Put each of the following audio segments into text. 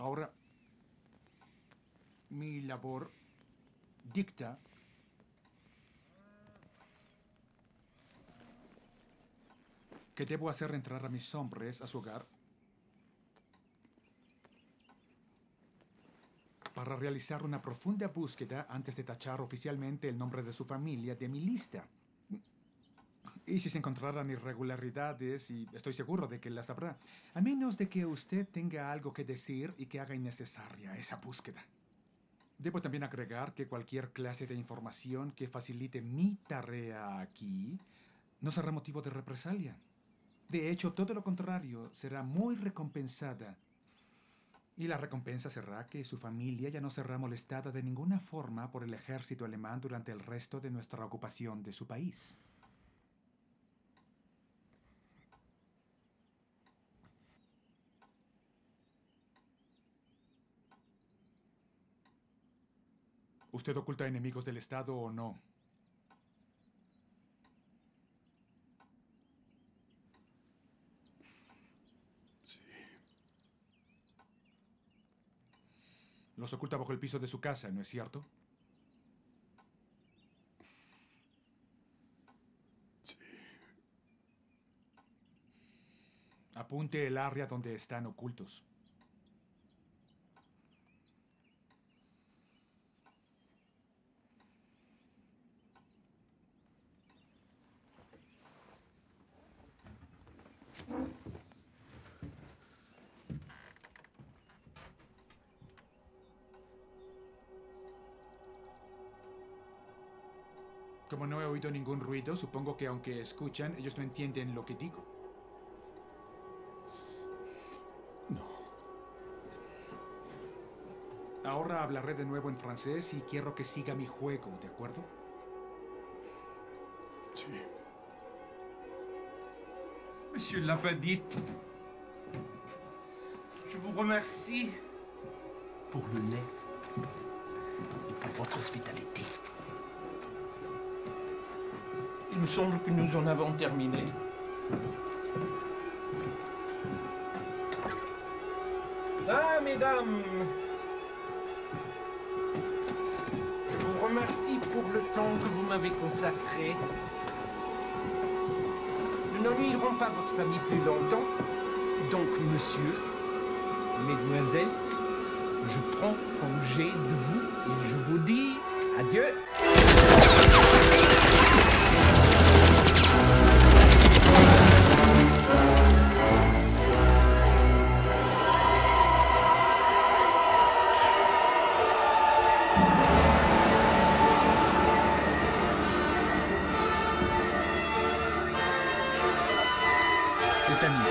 Ahora, mi labor dicta que debo hacer entrar a mis hombres a su hogar para realizar una profunda búsqueda antes de tachar oficialmente el nombre de su familia de mi lista. Y si se encontraran irregularidades, y estoy seguro de que las habrá, a menos de que usted tenga algo que decir y que haga innecesaria esa búsqueda. Debo también agregar que cualquier clase de información que facilite mi tarea aquí no será motivo de represalia. De hecho, todo lo contrario, será muy recompensada. Y la recompensa será que su familia ya no será molestada de ninguna forma por el ejército alemán durante el resto de nuestra ocupación de su país. ¿Usted oculta enemigos del Estado o no? Sí. Los oculta bajo el piso de su casa, ¿no es cierto? Sí. Apunte el área donde están ocultos. Como no he oído ningún ruido, supongo que aunque escuchan, ellos no entienden lo que digo. No. Ahora hablaré de nuevo en francés y quiero que siga mi juego, ¿de acuerdo? Sí. Monsieur Lapadite, je vous remercie pour le lait et pour votre hospitalité. Il me semble que nous en avons terminé. Ah, mesdames, je vous remercie pour le temps que vous m'avez consacré. Nous n'ennuierons pas votre famille plus longtemps. Donc, monsieur, mesdemoiselles, je prends congé de vous et je vous dis adieu. Les amis.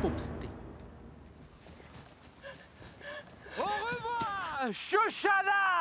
Au revoir, Shoshana!